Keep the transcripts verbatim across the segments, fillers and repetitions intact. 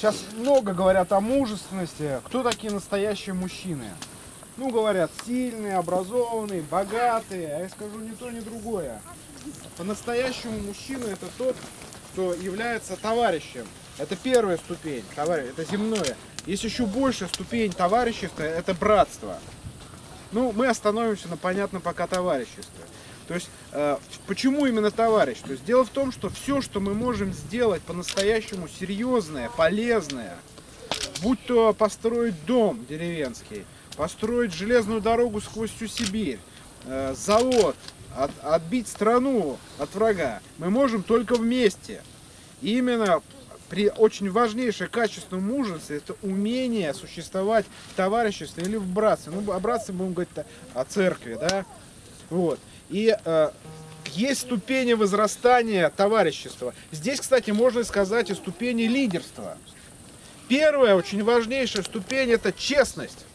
сейчас много говорят о мужественности. Кто такие настоящие мужчины? Ну, говорят, сильные, образованные, богатые. А я скажу ни то, ни другое. По-настоящему мужчина — это тот, кто является товарищем. Это первая ступень, товарищ, это земное. Есть еще большая ступень товарищества, это братство. Ну, мы остановимся на понятном пока товариществе. То есть, э, почему именно товарищ? То есть, дело в том, что все, что мы можем сделать по-настоящему серьезное, полезное, будь то построить дом деревенский, построить железную дорогу сквозь всю Сибирь, э, завод, от, отбить страну от врага, мы можем только вместе. И именно при очень важнейшее качество мужества — это умение существовать в товариществе или в братстве. Ну, о братстве будем говорить о церкви, да? Вот. И э, есть ступени возрастания товарищества. Здесь, кстати, можно сказать о ступени лидерства. Первая, очень важнейшая ступень — это честность.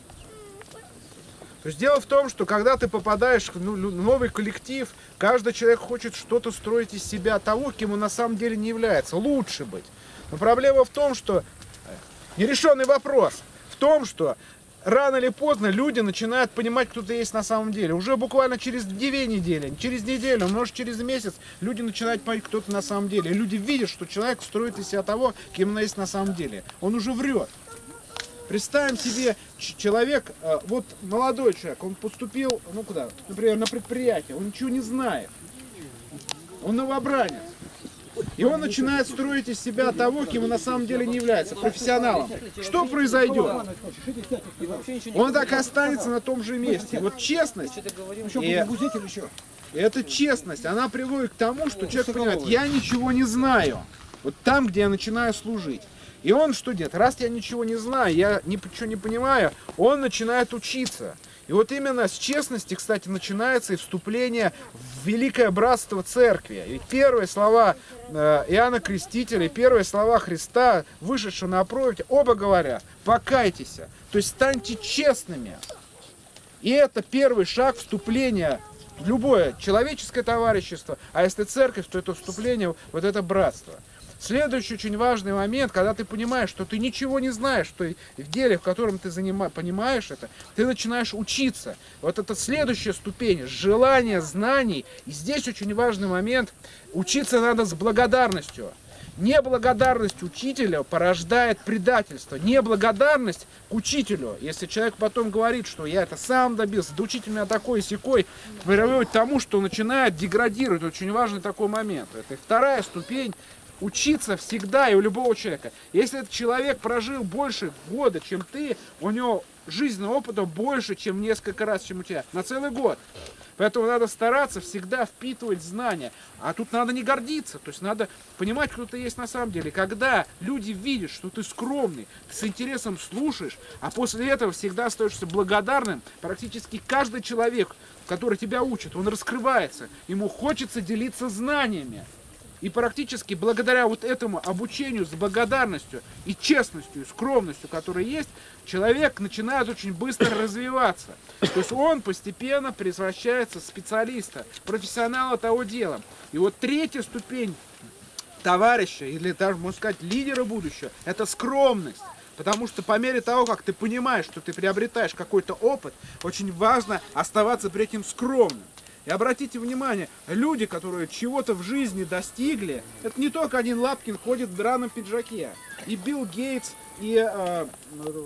То есть дело в том, что когда ты попадаешь в новый коллектив, каждый человек хочет что-то строить из себя того, кем он на самом деле не является, лучше быть. Но проблема в том, что нерешенный вопрос в том, что рано или поздно люди начинают понимать, кто ты есть на самом деле. Уже буквально через две недели, через неделю, может через месяц люди начинают понимать, кто ты на самом деле. И люди видят, что человек строит из себя того, кем он есть на самом деле. Он уже врет. Представим себе, человек, вот молодой человек, он поступил, ну куда, например, на предприятие, он ничего не знает. Он новобранец. И он начинает строить из себя того, кем он на самом деле не является, профессионалом. Что произойдет? Он так и останется на том же месте. Вот честность, и эта честность, она приводит к тому, что человек понимает, я ничего не знаю. Вот там, где я начинаю служить. И он что делает? Раз я ничего не знаю, я ничего не понимаю, он начинает учиться. И вот именно с честности, кстати, начинается и вступление в великое братство церкви. И первые слова Иоанна Крестителя, первые слова Христа, вышедшего на проповедь, оба говорят: покайтесь, то есть станьте честными. И это первый шаг вступления в любое человеческое товарищество, а если церковь, то это вступление в вот это братство. Следующий очень важный момент, когда ты понимаешь, что ты ничего не знаешь, что в деле, в котором ты занимаешь, понимаешь это, ты начинаешь учиться. Вот это следующая ступень, желание знаний. И здесь очень важный момент, учиться надо с благодарностью. Неблагодарность учителя порождает предательство. Неблагодарность к учителю, если человек потом говорит, что я это сам добился, да учитель меня такой и сякой, приводит к тому, что начинает деградировать. Очень важный такой момент. Это вторая ступень. Учиться всегда и у любого человека. Если этот человек прожил больше года, чем ты, у него жизненного опыта больше, чем несколько раз, чем у тебя, на целый год. Поэтому надо стараться всегда впитывать знания. А тут надо не гордиться, то есть надо понимать, кто ты есть на самом деле. Когда люди видят, что ты скромный, ты с интересом слушаешь, а после этого всегда остаешься благодарным, практически каждый человек, который тебя учит, он раскрывается, ему хочется делиться знаниями. И практически благодаря вот этому обучению с благодарностью и честностью, и скромностью, которая есть, человек начинает очень быстро развиваться. То есть он постепенно превращается в специалиста, профессионала того дела. И вот третья ступень товарища, или даже, можно сказать, лидера будущего, это скромность. Потому что по мере того, как ты понимаешь, что ты приобретаешь какой-то опыт, очень важно оставаться при этом скромным. И обратите внимание, люди, которые чего-то в жизни достигли, это не только один Лапкин ходит в драном пиджаке. И Билл Гейтс, и э, э,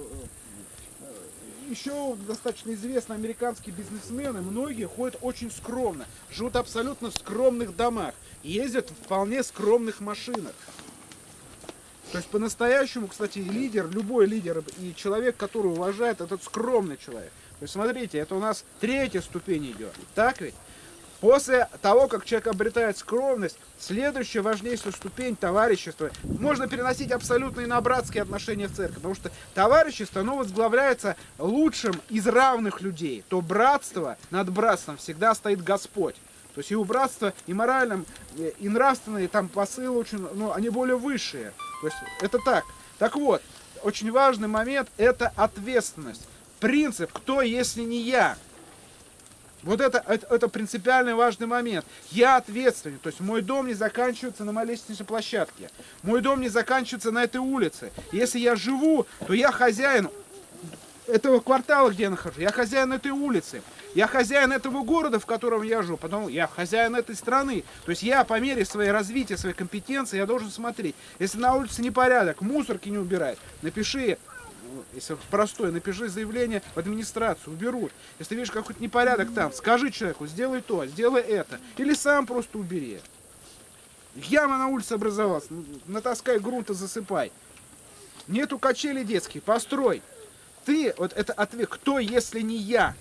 еще достаточно известные американские бизнесмены, многие ходят очень скромно, живут абсолютно в скромных домах, ездят в вполне скромных машинах. То есть по-настоящему, кстати, лидер, любой лидер и человек, который уважает, этот скромный человек. То есть смотрите, это у нас третья ступень идет. Так ведь? После того, как человек обретает скромность, следующая важнейшая ступень товарищества можно переносить абсолютно и на братские отношения в церкви. Потому что товарищество, оно возглавляется лучшим из равных людей. То братство, над братством всегда стоит Господь. То есть и у братства и моральном, и нравственные там посылы очень, ну, они более высшие. То есть это так. Так вот, очень важный момент — это ответственность. Принцип «кто, если не я?». Вот это, это, это принципиально важный момент. Я ответственен. То есть мой дом не заканчивается на моей лестничной площадке. Мой дом не заканчивается на этой улице. Если я живу, то я хозяин этого квартала, где я нахожусь. Я хозяин этой улицы. Я хозяин этого города, в котором я живу. Потом я хозяин этой страны. То есть я по мере своей развития, своей компетенции, я должен смотреть. Если на улице непорядок, мусорки не убирают, напиши, если простое, напиши заявление в администрацию, уберут. Если видишь какой-то непорядок там, скажи человеку, сделай то, сделай это. Или сам просто убери. Яма на улице образовалась, натаскай грунта, засыпай. Нету качели детские, построй. Ты, вот это ответ, кто, если не я?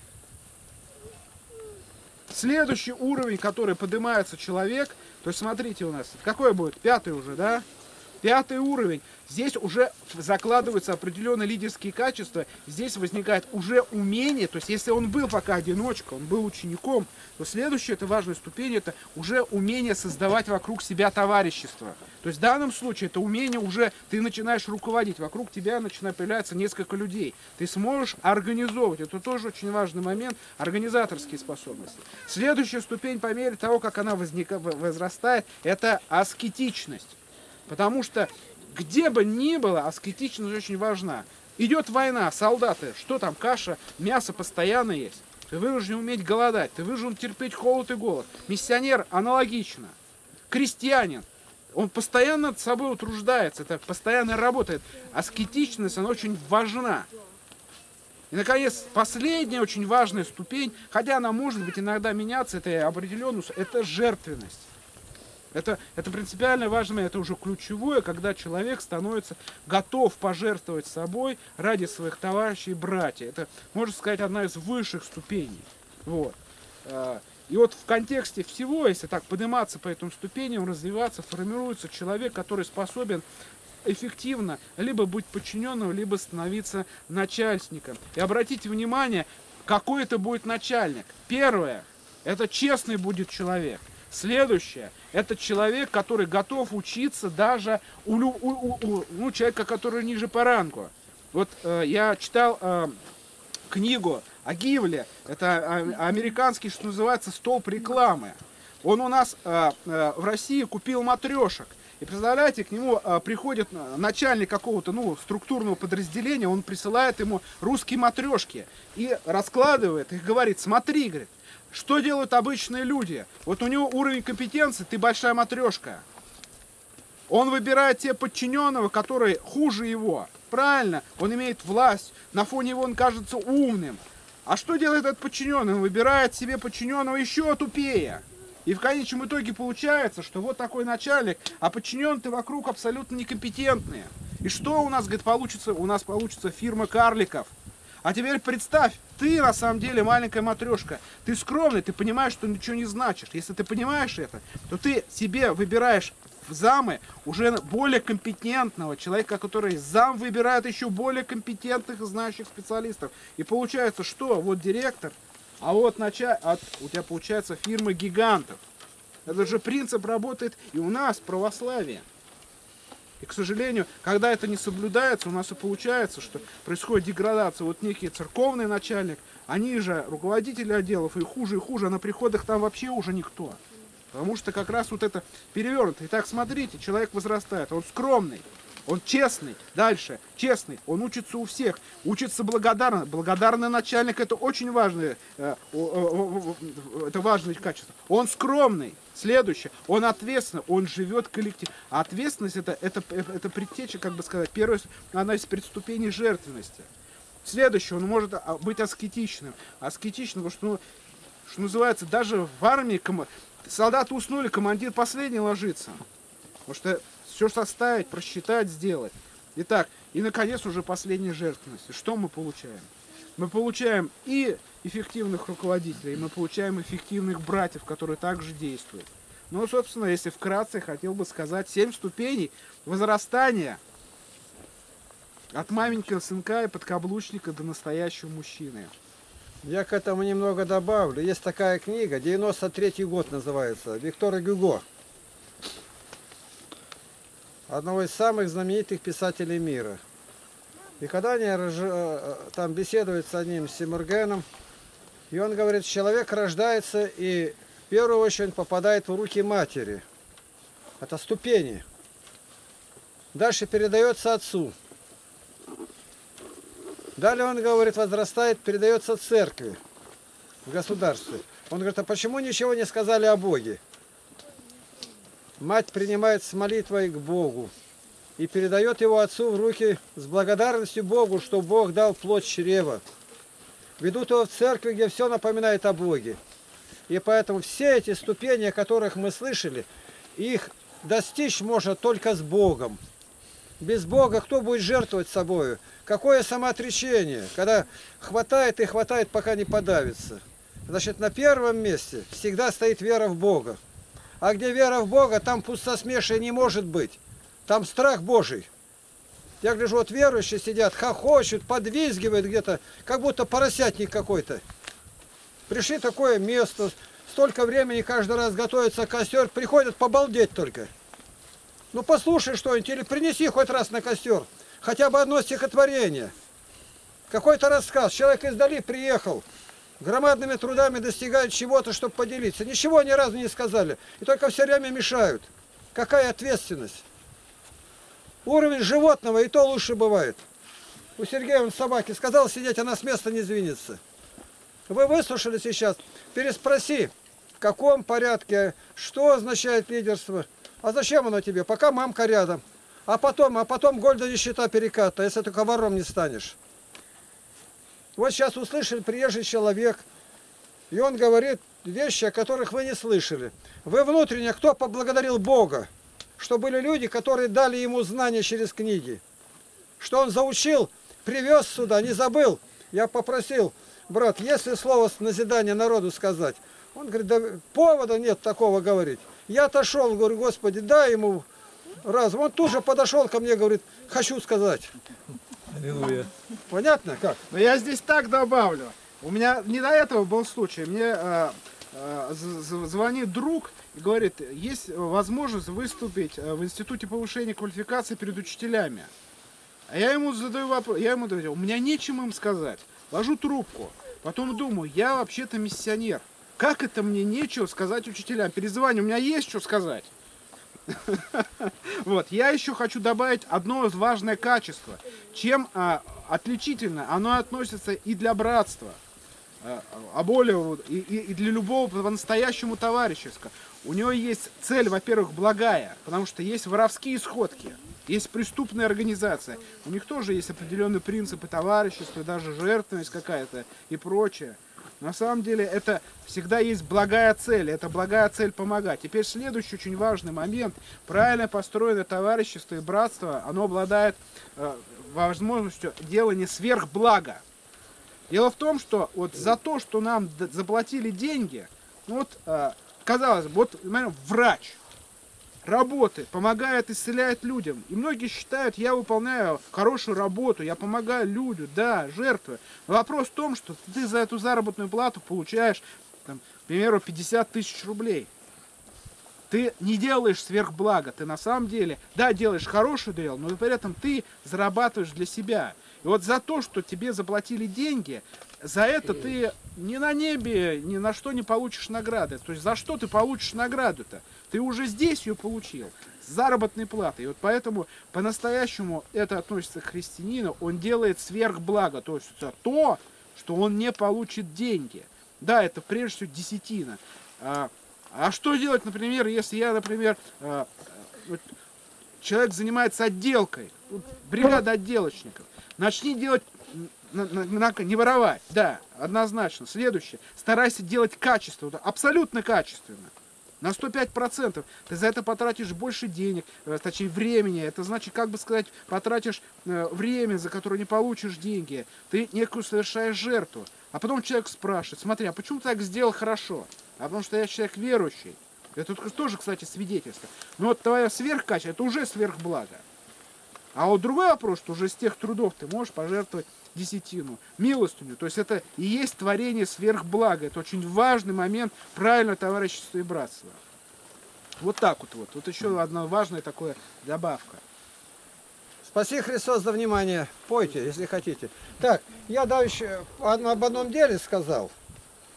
Следующий уровень, который поднимается человек, то есть смотрите у нас, какой будет? Пятый уже, да? Пятый уровень. Здесь уже закладываются определенные лидерские качества. Здесь возникает уже умение. То есть если он был пока одиночка, он был учеником, то следующая, это важная ступень, это уже умение создавать вокруг себя товарищество. То есть в данном случае это умение уже, ты начинаешь руководить. Вокруг тебя начинает появляться несколько людей. Ты сможешь организовывать. Это тоже очень важный момент. Организаторские способности. Следующая ступень по мере того, как она возника, возрастает, это аскетичность. Потому что где бы ни было, аскетичность очень важна. Идет война, солдаты, что там, каша, мясо постоянно есть. Ты вынужден уметь голодать, ты вынужден терпеть холод и голод. Миссионер аналогично. Крестьянин, он постоянно над собой утруждается, это постоянно работает. Аскетичность, она очень важна. И, наконец, последняя очень важная ступень, хотя она может быть иногда меняться, это определенность, это жертвенность. Это, это принципиально важно, это уже ключевое, когда человек становится готов пожертвовать собой ради своих товарищей и братьев. Это, можно сказать, одна из высших ступеней. Вот. И вот в контексте всего, если так подниматься по этим ступеням, развиваться, формируется человек, который способен эффективно либо быть подчиненным, либо становиться начальником. И обратите внимание, какой это будет начальник. Первое, это честный будет человек. Следующее, это человек, который готов учиться даже у, у, у, у ну, человека, который ниже по рангу. Вот э, я читал э, книгу о Гивле, это э, американский, что называется, столб рекламы. Он у нас э, э, в России купил матрешек. И представляете, к нему э, приходит начальник какого-то ну, структурного подразделения, он присылает ему русские матрешки и раскладывает их, говорит, смотри, говорит, что делают обычные люди? Вот у него уровень компетенции, ты большая матрешка. Он выбирает те подчиненного, которые хуже его. Правильно, он имеет власть, на фоне его он кажется умным. А что делает этот подчиненный? Он выбирает себе подчиненного еще тупее. И в конечном итоге получается, что вот такой начальник, а подчиненные вокруг абсолютно некомпетентные. И что у нас, говорит, получится? У нас получится фирма карликов. А теперь представь, ты на самом деле маленькая матрешка, ты скромный, ты понимаешь, что ничего не значишь. Если ты понимаешь это, то ты себе выбираешь в замы уже более компетентного человека, который зам выбирает еще более компетентных и знающих специалистов. И получается, что вот директор, а вот началь... а у тебя получается фирма гигантов. Этот же принцип работает и у нас в православии. И, к сожалению, когда это не соблюдается, у нас и получается, что происходит деградация. Вот некий церковный начальник, они же руководители отделов, и хуже, и хуже, а на приходах там вообще уже никто. Потому что как раз вот это перевернуто. Итак, смотрите, человек возрастает, он скромный, он честный, дальше, честный, он учится у всех, учится благодарно. Благодарный начальник, это очень важное, это важное качество. Он скромный. Следующее, он ответственный, он живет коллектив. А ответственность это, это, это предтеча, как бы сказать, первая, она из предступеней жертвенности. Следующее, он может быть аскетичным. Аскетичным, потому что, ну, что называется, даже в армии ком... солдаты уснули, командир последний ложится. Потому что все составить, просчитать, сделать. Итак, и наконец уже последняя жертвенность. Что мы получаем? Мы получаем и эффективных руководителей, и мы получаем эффективных братьев, которые также действуют. Ну, собственно, если вкратце, хотел бы сказать, семь ступеней возрастания от маменького сынка и подкаблучника до настоящего мужчины. Я к этому немного добавлю. Есть такая книга, девяносто третий год называется, Виктора Гюго. Одного из самых знаменитых писателей мира. И когда они там беседуют с одним Симургеном, И он говорит, человек рождается и в первую очередь попадает в руки матери. Это ступени. Дальше передается отцу. Далее он говорит, возрастает, передается церкви в государстве. Он говорит, а почему ничего не сказали о Боге? Мать принимает с молитвой к Богу и передает его отцу в руки с благодарностью Богу, что Бог дал плоть чрева. Ведут его в церкви, где все напоминает о Боге. И поэтому все эти ступени, о которых мы слышали, их достичь можно только с Богом. Без Бога кто будет жертвовать собою? Какое самоотречение, когда хватает и хватает, пока не подавится. Значит, на первом месте всегда стоит вера в Бога. А где вера в Бога, там пустосмешия не может быть. Там страх Божий. Я гляжу, вот верующие сидят, хохочут, подвизгивают где-то, как будто поросятник какой-то. Пришли такое место, столько времени каждый раз готовится костер, приходят побалдеть только. Ну послушай что-нибудь или принеси хоть раз на костер. Хотя бы одно стихотворение. Какой-то рассказ. Человек издали приехал. Громадными трудами достигают чего-то, чтобы поделиться. Ничего ни разу не сказали. И только все время мешают. Какая ответственность? Уровень животного и то лучше бывает. У Сергея он собаке сказал сидеть, она с места не сдвинется. Вы выслушали сейчас. Переспроси, в каком порядке, что означает лидерство. А зачем оно тебе? Пока мамка рядом. А потом, а потом гольда нищета переката, если только вором не станешь. Вот сейчас услышали приезжий человек, и он говорит вещи, о которых вы не слышали. Вы внутренне кто поблагодарил Бога, что были люди, которые дали ему знания через книги, что он заучил, привез сюда, не забыл. Я попросил, брат, если слово назидания народу сказать, он говорит, да повода нет такого говорить. Я отошел, говорю, Господи, дай ему разум. Он тут же подошел ко мне, говорит, хочу сказать. Аллилуйя. Понятно как? Но я здесь так добавлю. У меня не до этого был случай. Мне э, э, звонит друг и говорит, есть возможность выступить в Институте повышения квалификации перед учителями. А я ему задаю вопрос, я ему говорю, у меня нечем им сказать. Ложу трубку. Потом думаю, я вообще-то миссионер. Как это мне нечего сказать учителям? Перезвоню, у меня есть что сказать. Вот, я еще хочу добавить одно важное качество. Чем а, отличительно оно относится и для братства, а, а более и, и, и для любого по-настоящему товарищеского. У него есть цель, во-первых, благая, потому что есть воровские сходки, есть преступная организация. У них тоже есть определенные принципы товарищества, даже жертвенность какая-то и прочее. На самом деле это всегда есть благая цель, это благая цель помогать. Теперь следующий очень важный момент. Правильно построенное товарищество и братство, оно обладает э, возможностью делания сверхблага. Дело в том, что вот за то, что нам заплатили деньги, ну вот, э, казалось бы, вот, наверное, врач работает, помогает, исцеляет людям. И многие считают, я выполняю хорошую работу, я помогаю людям, да, жертвую. Но вопрос в том, что ты за эту заработную плату получаешь, там, к примеру, пятьдесят тысяч рублей. Ты не делаешь сверхблага, ты на самом деле, да, делаешь хорошее дело, но при этом ты зарабатываешь для себя. И вот за то, что тебе заплатили деньги, за это ты ни на небе, ни на что не получишь награды. То есть за что ты получишь награду-то? Ты уже здесь ее получил, с заработной платой. И вот поэтому по-настоящему это относится к христианину, он делает сверхблаго, то есть за то, что он не получит деньги. Да, это прежде всего десятина. А, а что делать, например, если я, например, а, вот, человек занимается отделкой, вот, бригада отделочников, начни делать, на, на, на, не воровать, да, однозначно. Следующее, старайся делать качественно, абсолютно качественно. На сто пять процентов ты за это потратишь больше денег, точнее времени. Это значит, как бы сказать, потратишь время, за которое не получишь деньги. Ты некую совершаешь жертву. А потом человек спрашивает, смотри, а почему ты так сделал хорошо? А потому что я человек верующий. Это тоже, кстати, свидетельство. Но вот твое сверхкачество, это уже сверхблаго. А вот другой вопрос, что уже с тех трудов ты можешь пожертвовать десятину, милостыню. То есть это и есть творение сверхблага. Это очень важный момент правильного товарищества и братства. Вот так вот. Вот, вот еще одна важная такая добавка. Спаси Христос за внимание. Пойте, если хотите. Так, я дальше об одном деле сказал.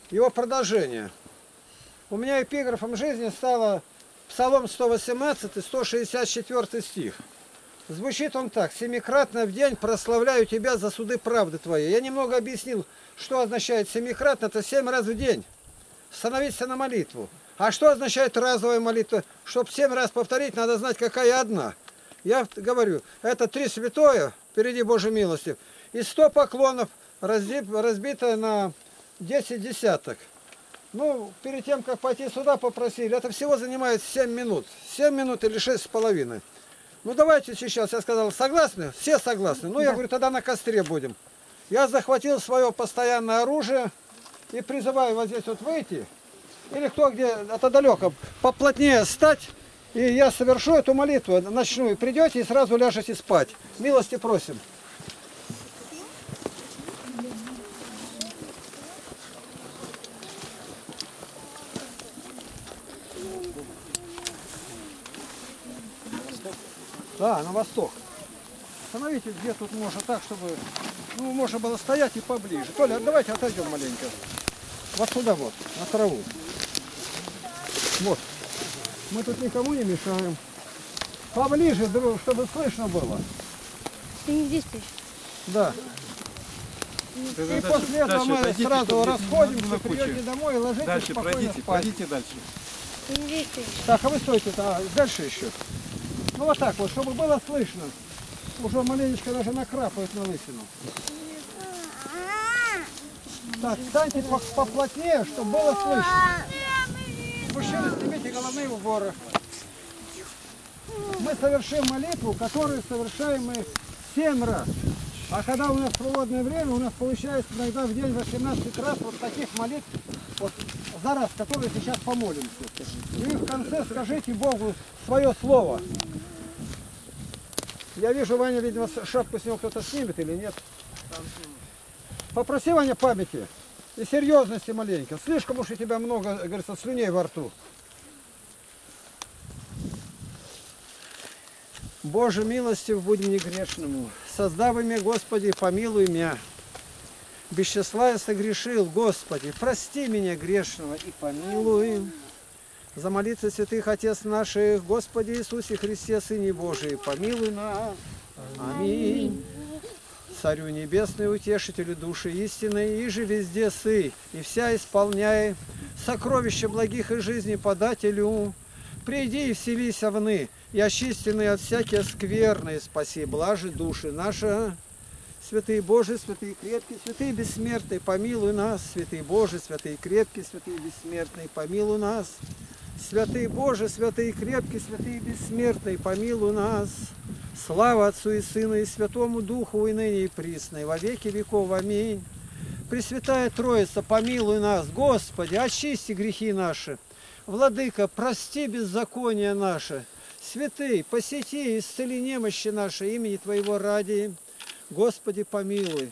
его продолжение. У меня эпиграфом жизни стало Псалом сто восемнадцать, сто шестьдесят четвёртый стих. Звучит он так: «Семикратно в день прославляю тебя за суды правды твоей». Я немного объяснил, что означает семикратно. Это семь раз в день. Становиться на молитву. А что означает разовая молитва? Чтобы семь раз повторить, надо знать, какая одна. Я говорю, это три святое, впереди Божьей милости, и сто поклонов, разбито на десять десяток. Ну, перед тем, как пойти сюда, попросили. Это всего занимает семь минут. семь минут или шесть с половиной. Ну, давайте сейчас, я сказал, согласны? Все согласны. Ну, я говорю, тогда на костре будем. Я захватил свое постоянное оружие и призываю вот здесь вот выйти. Или кто где, это далеко, поплотнее стать. И я совершу эту молитву, начну. И придете и сразу ляжете спать. Милости просим. Да, на восток. Остановитесь, где тут можно так, чтобы ну, можно было стоять и поближе. Толя, давайте отойдем маленько. Вот сюда вот, на траву. Вот. Мы тут никому не мешаем. Поближе, чтобы слышно было. Ты не здесь стоишь? Да. И дальше, после этого мы пройдите, сразу расходимся, придете домой и ложитесь дальше спокойно пройдите, спать. Пройдите дальше. Ты не здесь стоишь. Так, а вы стойте, а дальше еще. Ну вот так вот, чтобы было слышно. Уже маленечко даже накрапает на лысину. Так, встаньте поплотнее, чтобы было слышно. Мужчины, снимите головные уборы. Мы совершим молитву, которую совершаем мы семь раз. А когда у нас свободное время, у нас получается иногда в день восемнадцать раз вот таких молитв вот, за раз, которые сейчас помолимся. И в конце скажите Богу свое слово. Я вижу, Ваня, видимо, шапку с него кто-то снимет или нет. Попроси, Ваня, памяти и серьезности маленько. Слишком уж у тебя много, говорится, слюней во рту. Боже, милостив будь мне грешному. Создав имя, Господи, помилуй меня. Без числа я согрешил, Господи, прости меня грешного и помилуй. За молитвы святых Отец наших, Господи Иисусе Христе, Сыне Божий, помилуй нас. Аминь. Царю небесный, утешителю души истинной, и же везде сы, и вся исполняй сокровища благих и жизни подателю. Приди и вселись овны, и очистенные от всякие скверные, спаси блажи души наши. Святые Божий, святые крепкие, святые бессмертные, помилуй нас. Святые Божий, святые крепкие, святые бессмертные, помилуй нас. Святые Божий, святые крепкие, святые бессмертные, помилуй нас. Слава Отцу и Сыну и Святому Духу, и ныне и присно, и во веки веков. Аминь. Пресвятая Троица, помилуй нас. Господи, очисти грехи наши. Владыка, прости беззакония наши. Святый, посети и исцели немощи наши имени Твоего ради. Господи, помилуй.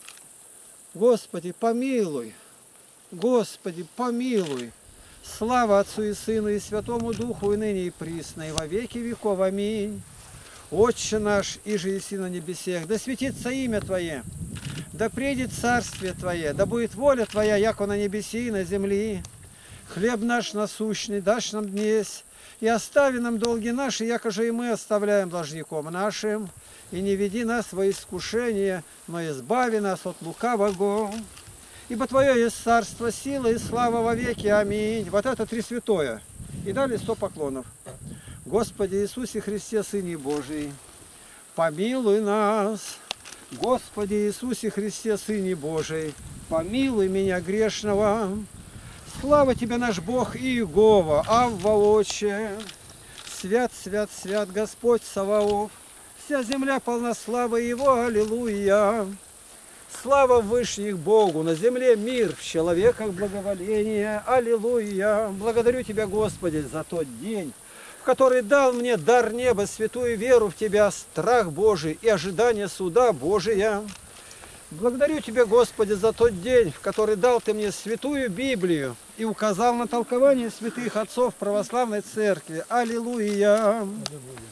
Господи, помилуй. Господи, помилуй. Слава Отцу и Сыну и Святому Духу, и ныне и присно, и во веки веков. Аминь. Отче наш, иже еси на небесех, да светится имя Твое, да придет царствие Твое, да будет воля Твоя, яко на небеси и на земли. Хлеб наш насущный дашь нам днесь, и остави нам долги наши, яко же и мы оставляем должником нашим. И не веди нас во искушение, но избави нас от лукавого. Ибо Твое есть царство, сила и слава во веки. Аминь. Вот это три святое. И дали сто поклонов. Господи Иисусе Христе, Сыне Божий, помилуй нас. Господи Иисусе Христе, Сыне Божий, помилуй меня грешного. Слава Тебе, наш Бог Иегова, Авва Отче. Свят, свят, свят Господь Саваоф. Вся земля полна славы Его. Аллилуйя. Слава Вышних Богу, на земле мир, в человеках благоволение. Аллилуйя. Благодарю Тебя, Господи, за тот день, в который дал мне дар неба, святую веру в Тебя, страх Божий и ожидание суда Божия. Благодарю Тебя, Господи, за тот день, в который дал Ты мне святую Библию и указал на толкование святых отцов православной церкви. Аллилуйя!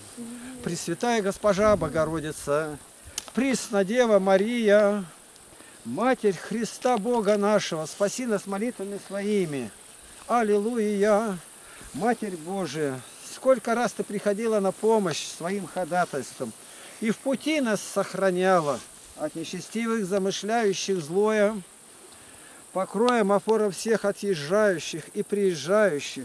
Пресвятая Госпожа Богородица, Пресна Дева Мария, Матерь Христа Бога нашего, спаси нас молитвами своими. Аллилуйя! Матерь Божия, сколько раз ты приходила на помощь своим ходатайством и в пути нас сохраняла от нечестивых, замышляющих злое, покроем опором всех отъезжающих и приезжающих.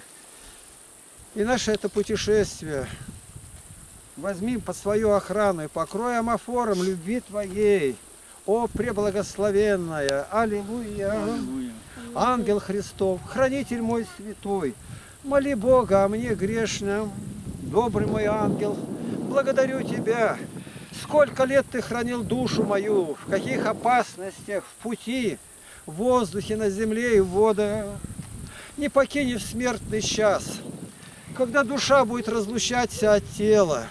И наше это путешествие возьми под свою охрану и покрой амофором любви Твоей, о преблагословенная, аллилуйя, аллилуйя. Ангел Христов, хранитель мой святой, моли Бога о мне грешном, добрый мой ангел, благодарю Тебя, сколько лет Ты хранил душу мою, в каких опасностях, в пути, в воздухе, на земле и в водах, не покинь в смертный час, когда душа будет разлучаться от тела.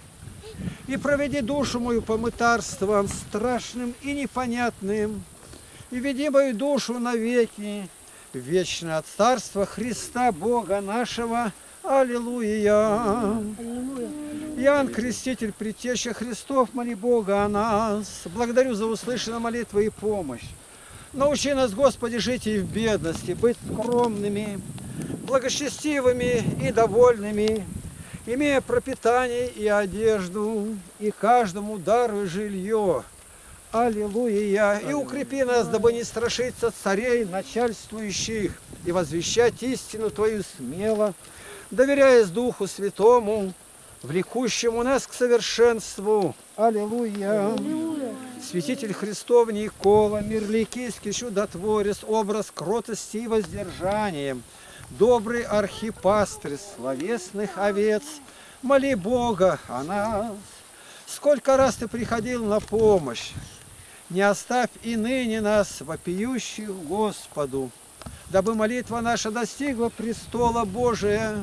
И проведи душу мою по мытарствам страшным и непонятным, и веди мою душу навеки, вечно от царства Христа Бога нашего. Аллилуйя! Иоанн Креститель, Предтеча Христов, моли Бога о нас. Благодарю за услышанную молитву и помощь. Научи нас, Господи, жить и в бедности, быть скромными, благочестивыми и довольными, имея пропитание и одежду, и каждому даруй жилье. Аллилуйя! И укрепи нас, дабы не страшиться царей, начальствующих, и возвещать истину Твою смело, доверяясь Духу Святому, влекущему нас к совершенству. Аллилуйя! Аллилуйя. Святитель Христов Никола, мирликийский чудотворец, образ кротости и воздержания, добрый архипастырь словесных овец, моли Бога о нас. Сколько раз Ты приходил на помощь, не оставь и ныне нас, вопиющих Господу, дабы молитва наша достигла престола Божия.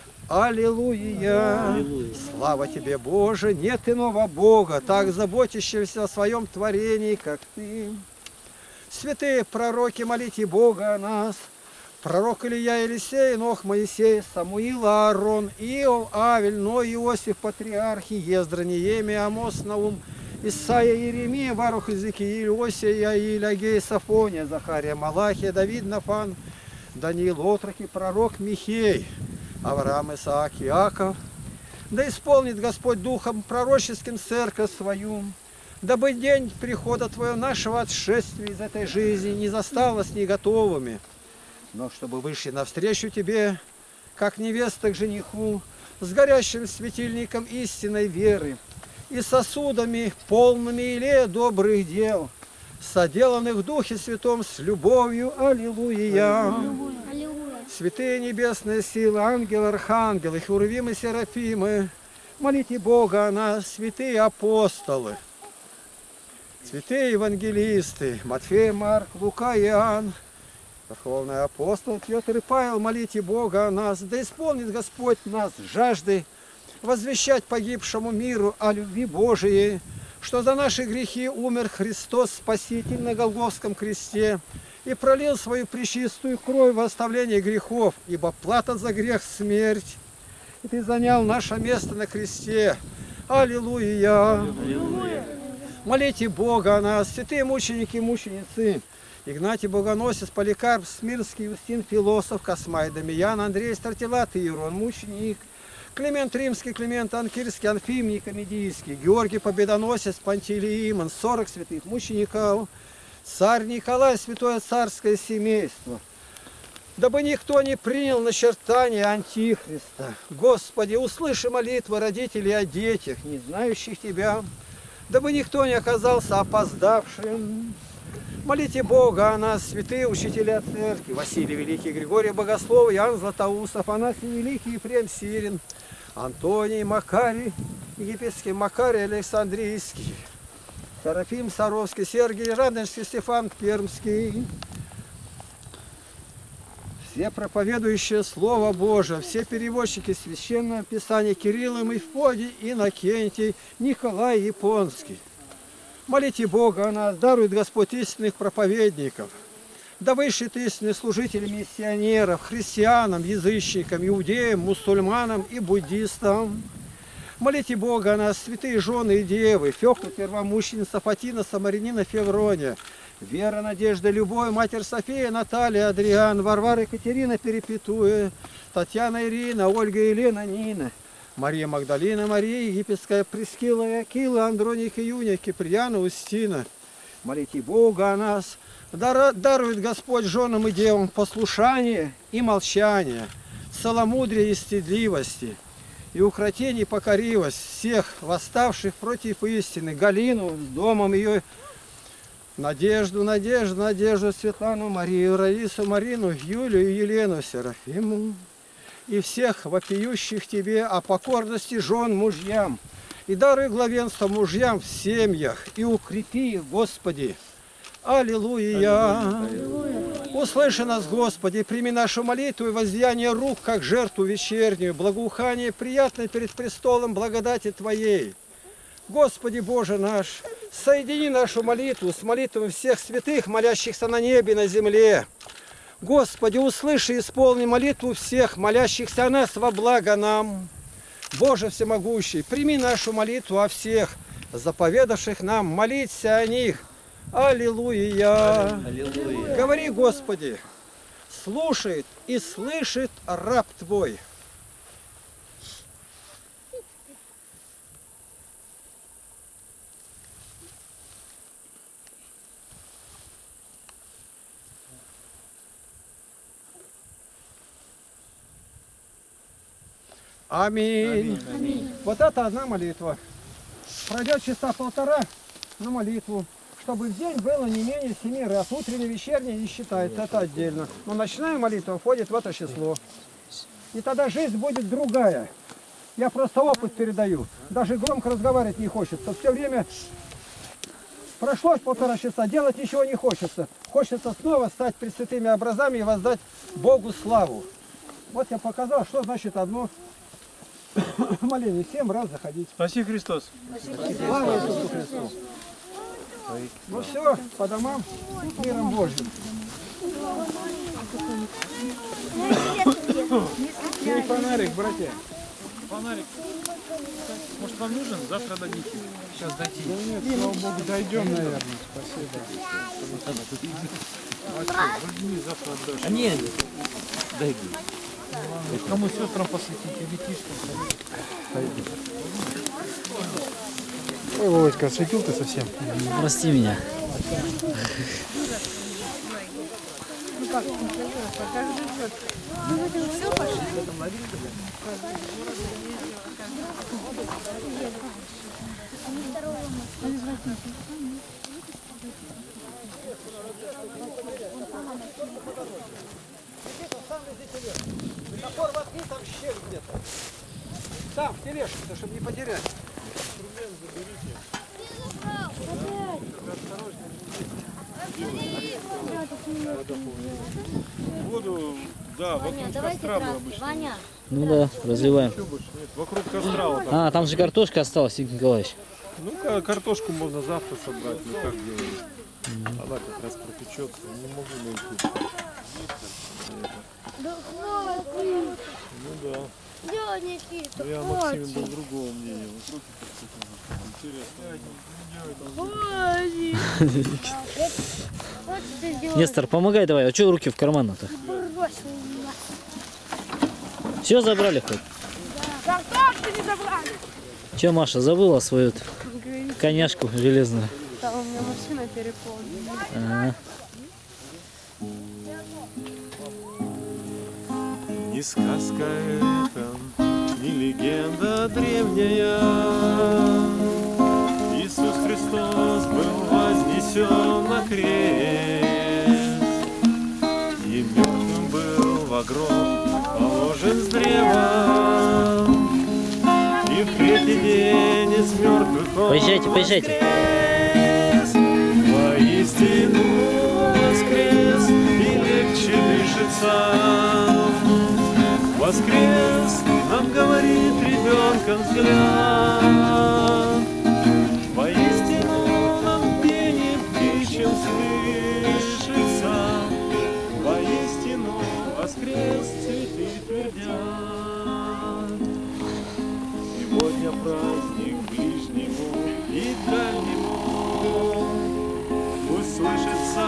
Аллилуйя! Аллилуйя! Слава Тебе, Боже! Нет иного Бога, так заботящегося о своем творении, как Ты. Святые пророки, молите Бога о нас. Пророк Илья, Елисей, Нох, Моисей, Самуил, Аарон, Иов, Авель, Ной, Иосиф, Патриархи, Ездра, Неемия, Амос, Наум, Исаия, Иеремия, Варух, Иезекииль, Осия, Иаиль, Агей, Сафония, Захария, Малахия, Давид, Нафан, Даниил, Отроки, пророк Михей, Авраам, Исаак, Иаков. Да исполнит Господь Духом пророческим церковь свою, дабы день прихода Твоего нашего отшествия из этой жизни не застал нас не готовыми, но чтобы вышли навстречу Тебе, как невеста к жениху, с горящим светильником истинной веры и сосудами, полными илея добрых дел, соделанных в Духе Святом с любовью. Аллилуйя! Аллилуйя! Святые небесные силы, ангелы, архангелы, херувимы, серафимы, молите Бога о нас, святые апостолы, святые евангелисты, Матфей, Марк, Лука, Иоанн, Верховный апостол Петр и Павел, молите Бога о нас, да исполнит Господь нас жаждой возвещать погибшему миру о любви Божией, что за наши грехи умер Христос Спаситель на Голгофском кресте и пролил свою пречистую кровь во оставление грехов, ибо плата за грех – смерть. И Ты занял наше место на кресте. Аллилуйя! Аллилуйя! Молите Бога о нас, святые мученики и мученицы, Игнатий Богоносец, Поликарп, Смирский, Юстин, Философ, Космай, Дамиян, Андрей, Стратилат, Иерон, мученик, Климент Римский, Климент Анкирский, Анфим Никомедийский, Георгий Победоносец, Пантелеимон, сорок святых мучеников, царь Николай, святое царское семейство, дабы никто не принял начертания Антихриста. Господи, услыши молитвы родителей о детях, не знающих Тебя, дабы никто не оказался опоздавшим. Молите Бога о нас, святые учителя церкви, Василий Великий, Григорий Богослов, Иоанн Златоуст, Афанасий Великий, Ефрем Сирин, Антоний, Макарий, египетский Макарий Александрийский, Серафим Саровский, Сергий Радонежский, Стефан Пермский. Все проповедующие Слово Божие, все переводчики Священного Писания, Кирилл и Мефодий, Иннокентий, Николай Японский. Молите Бога о нас, дарует Господь истинных проповедников, да вышлет истинных служителей миссионеров, христианам, язычникам, иудеям, мусульманам и буддистам. Молите Бога о нас, святые жены и девы, Феокту Первомученица, Фатина, Самарянина, Феврония, Вера, Надежда, Любовь, Матерь София, Наталья, Адриан, Варвара, Екатерина, Перепетуя, Татьяна, Ирина, Ольга, Елена, Нина, Мария Магдалина, Мария Египетская, Прескила, Акила, Андроник, Июня, Киприяна, Устина. Молите Бога о нас. Дар, дарует Господь женам и девам послушание и молчание, целомудрие и стыдливости, и укротение и покоривость всех восставших против истины, Галину с домом ее, Надежду, Надежду, Надежду, Светлану, Марию, Раису, Марину, Юлию, Елену, Серафиму, и всех вопиющих тебе о покорности жен мужьям, и даруй главенство мужьям в семьях, и укрепи их, Господи. Аллилуйя! Услыши нас, Господи, прими нашу молитву и воздаяние рук, как жертву вечернюю, благоухание приятное перед престолом благодати Твоей. Господи Боже наш, соедини нашу молитву с молитвами всех святых, молящихся на небе и на земле. Господи, услыши и исполни молитву всех, молящихся о нас во благо нам. Боже всемогущий, прими нашу молитву о всех, заповедавших нам молиться о них. Аллилуйя! Аллилуйя! Говори, Господи, слушает и слышит раб Твой. Аминь. Аминь. Вот это одна молитва. Пройдет часа полтора на молитву, чтобы в день было не менее семи раз. Утренняя, вечерняя не считается, это отдельно. Но ночная молитва входит в это число. И тогда жизнь будет другая. Я просто опыт передаю. Даже громко разговаривать не хочется. Все время прошло полтора часа, делать ничего не хочется. Хочется снова стать пред святыми образами и воздать Богу славу. Вот я показал, что значит одно моление. Семь раз заходить. Спаси Христос. Слава Иисусу Христу. Ну все, по домам, миром Божьим. И фонарик, братья. Фонарик. Может, вам нужен? Завтра дадите. Сейчас дойти. Да нет, слава Богу, дойдем, наверное. Спасибо. А что, возьми, завтра отдашь. А нет, дай. Кому сестрам посвятить, ребятишкам. Ой, Володька, осветил ты совсем? Прости меня. Напор воткни, там щель где-то. Там, в тележке, чтобы не потерять. Воду, да, вокруг костра мы обычно. Ваня. Ну да, разливаем. Ничего больше нет. Вокруг костра вот так. А, там же картошка осталась, Игорь Николаевич. Ну, ка- картошку можно завтра собрать, ну как делать? Она как раз пропечется, не могу найти. Ну да. Но я Максим был другого мнения. Вот руки как интересно. Нестор, помогай давай. А что руки в карман-то? Все забрали хоть? Картошку не забрали. Че, Маша, забыла свою коняшку железную? Там у меня машина переполнена. Ага. Не сказка это, не легенда древняя. Иисус Христос был вознесен на крест, и мертвым был во гроб положен с древа, и в третий день из мертвых он Поезжайте, поезжайте. воскрес. Воистину воскрес, и легче дышится. Воскрес, нам говорит ребенком взгляд. Воистину нам пение птичьим слышится. Воистину воскрес, цветы твердят. Сегодня праздник ближнему и дальнему. Пусть слышится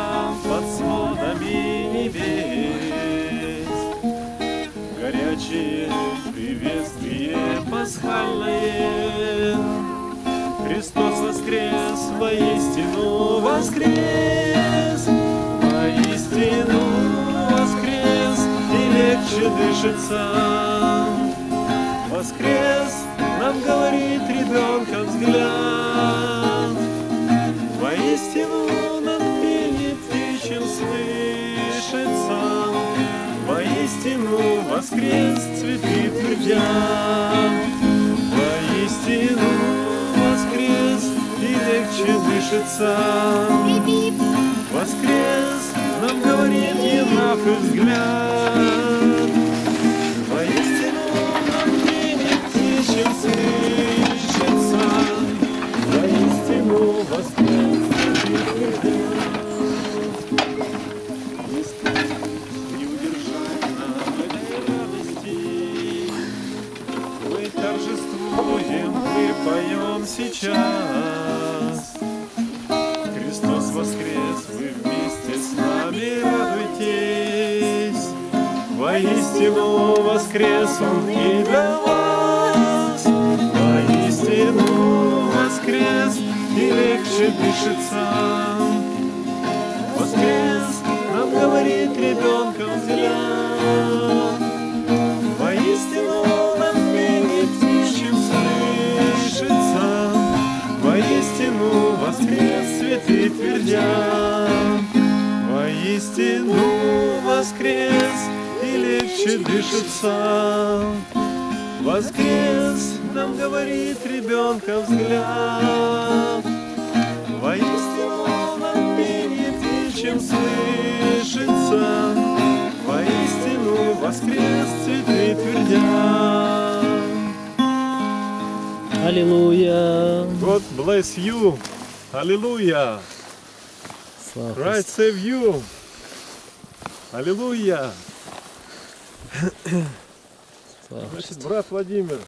всеобщее приветствие пасхальное. Христос воскрес, воистину воскрес, воистину воскрес, и легче дышится. Воскрес, нам говорит ребенка взгляд, воистину над пением птичьим слышится. Воистину воскрес, цветы твердят. Воистину воскрес, и легче дышится. Воскрес, нам говорит Евнух и взгляд. Воистину над пением птичьим слышится. Воистину воскрес, цветы твердят. Не удержать нам этой радости. Мы торжествуем, мы поем сейчас. Христос воскрес, вы вместе с нами радуйтесь. Воистину воскрес Он и для вас. Воистину воскрес, и легче дышится. Воскрес, нам говорит ребенком взгляд. Воистину над пением птичьим слышится. Воистину воскрес, цветы твердят. Воистину воскрес, и легче дышится. Воскрес, нам говорит ребенка взгляд. Воистину над пением птичьим слышится. Воистину воскрес, цветы твердят. Аллилуйя. God bless you. Аллилуйя. Слава Christ save you. Аллилуйя. Слава Значит, брат Владимир,